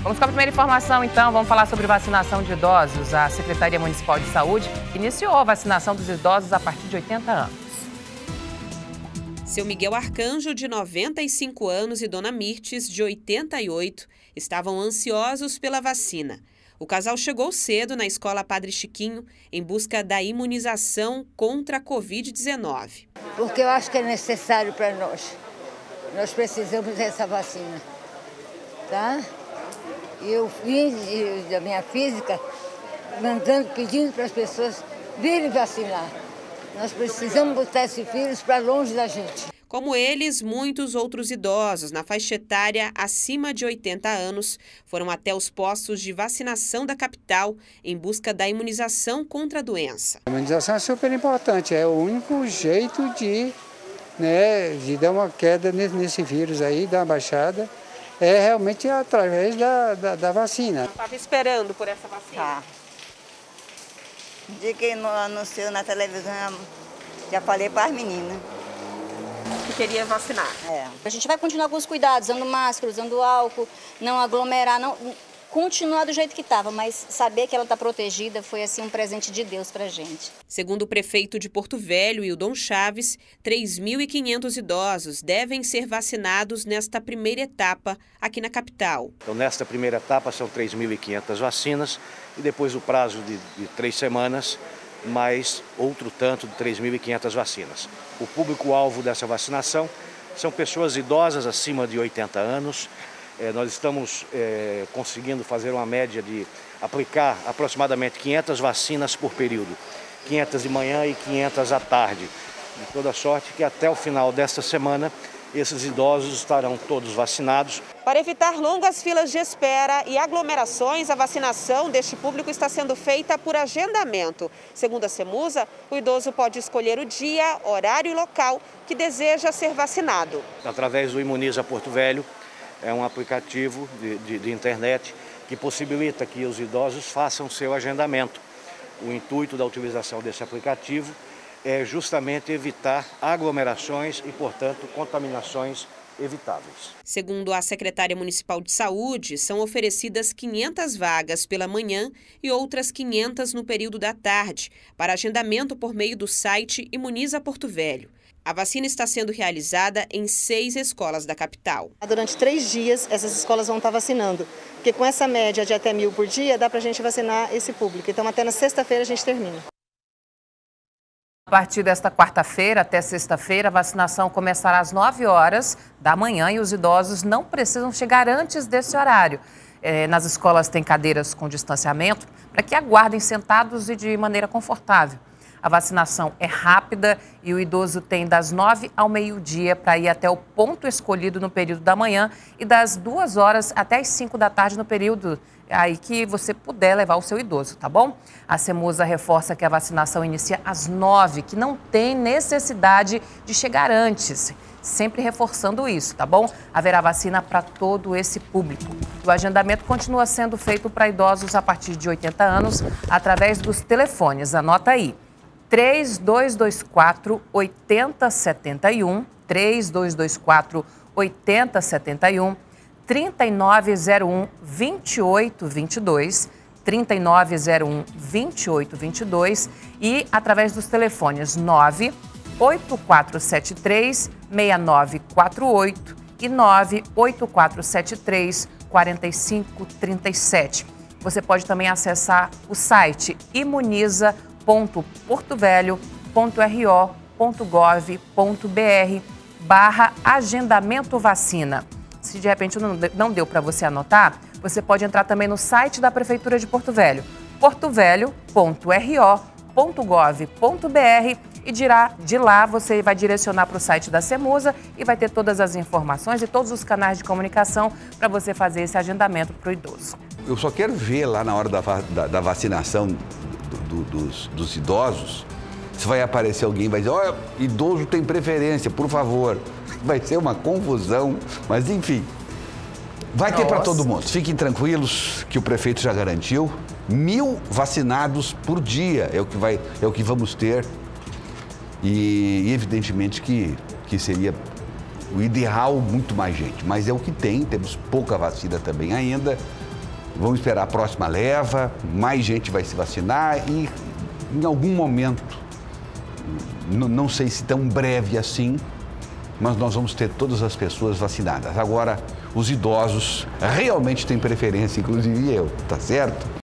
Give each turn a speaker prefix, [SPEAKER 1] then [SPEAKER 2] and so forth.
[SPEAKER 1] Vamos com a primeira informação, então. Vamos falar sobre vacinação de idosos. A Secretaria Municipal de Saúde iniciou a vacinação dos idosos a partir de 80 anos.
[SPEAKER 2] Seu Miguel Arcanjo, de 95 anos, e Dona Mirtes, de 88, estavam ansiosos pela vacina. O casal chegou cedo na Escola Padre Chiquinho em busca da imunização contra a Covid-19.
[SPEAKER 3] Porque eu acho que é necessário para nós. Nós precisamos dessa vacina, tá? E eu vim da minha física pedindo para as pessoas virem vacinar. Nós precisamos botar esse vírus para longe da gente.
[SPEAKER 2] Como eles, muitos outros idosos na faixa etária acima de 80 anos foram até os postos de vacinação da capital em busca da imunização contra a doença.
[SPEAKER 4] A imunização é super importante, é o único jeito de dar uma queda nesse vírus aí, dar uma baixada, é realmente através da vacina.
[SPEAKER 2] Estava esperando por essa vacina?
[SPEAKER 5] Tá. De que anunciou na televisão, já falei para as meninas.
[SPEAKER 2] Que queria vacinar.
[SPEAKER 6] A gente vai continuar com os cuidados, usando máscara, usando álcool, não aglomerar, não continuar do jeito que estava, mas saber que ela está protegida foi assim um presente de Deus para a gente.
[SPEAKER 2] Segundo o prefeito de Porto Velho, Hildon Chaves, 3.500 idosos devem ser vacinados nesta primeira etapa aqui na capital.
[SPEAKER 7] Então, nesta primeira etapa são 3.500 vacinas e depois o prazo de 3 semanas, mais outro tanto de 3.500 vacinas. O público-alvo dessa vacinação são pessoas idosas acima de 80 anos. Nós estamos conseguindo fazer uma média de aplicar aproximadamente 500 vacinas por período, 500 de manhã e 500 à tarde. De toda sorte que até o final desta semana esses idosos estarão todos vacinados.
[SPEAKER 2] Para evitar longas filas de espera e aglomerações, a vacinação deste público está sendo feita por agendamento. Segundo a Cemusa, o idoso pode escolher o dia, horário e local que deseja ser vacinado.
[SPEAKER 7] Através do Imuniza Porto Velho, é um aplicativo de internet que possibilita que os idosos façam seu agendamento. O intuito da utilização desse aplicativo é justamente evitar aglomerações e, portanto, contaminações evitáveis.
[SPEAKER 2] Segundo a secretária municipal de saúde, são oferecidas 500 vagas pela manhã e outras 500 no período da tarde, para agendamento por meio do site Imuniza Porto Velho. A vacina está sendo realizada em 6 escolas da capital.
[SPEAKER 8] Durante 3 dias, essas escolas vão estar vacinando, porque com essa média de até 1.000 por dia, dá para a gente vacinar esse público. Então, até na sexta-feira a gente termina.
[SPEAKER 1] A partir desta quarta-feira até sexta-feira, a vacinação começará às 9 horas da manhã e os idosos não precisam chegar antes desse horário. Nas escolas tem cadeiras com distanciamento para que aguardem sentados e de maneira confortável. A vacinação é rápida e o idoso tem das 9 ao meio-dia para ir até o ponto escolhido no período da manhã e das 2 horas até as 5 da tarde no período aí que você puder levar o seu idoso, tá bom? A Cemusa reforça que a vacinação inicia às 9, que não tem necessidade de chegar antes. Sempre reforçando isso, tá bom? Haverá vacina para todo esse público. O agendamento continua sendo feito para idosos a partir de 80 anos através dos telefones. Anota aí. 3224 8071, 3224 8071, 3901 2822, 3901 2822 e através dos telefones 98473 6948 e 98473 4537. Você pode também acessar o site imuniza.portovelho.ro.gov.br/agendamento vacina. Se de repente não deu para você anotar, você pode entrar também no site da Prefeitura de Porto Velho, portovelho.ro.gov.br e de lá você vai direcionar para o site da Cemusa e vai ter todas as informações e todos os canais de comunicação para você fazer esse agendamento para o idoso.
[SPEAKER 9] Eu só quero ver lá na hora da vacinação dos idosos, se vai aparecer alguém e vai dizer, olha, idoso tem preferência, por favor. Vai ser uma confusão, mas enfim, vai ter para todo mundo. Fiquem tranquilos que o prefeito já garantiu 1.000 vacinados por dia é o que vamos ter e evidentemente que seria o ideal muito mais gente, mas é o que tem, temos pouca vacina também ainda vamos esperar a próxima leva, mais gente vai se vacinar e em algum momento, não sei se tão breve assim, mas nós vamos ter todas as pessoas vacinadas. Agora, os idosos realmente têm preferência, inclusive eu, tá certo?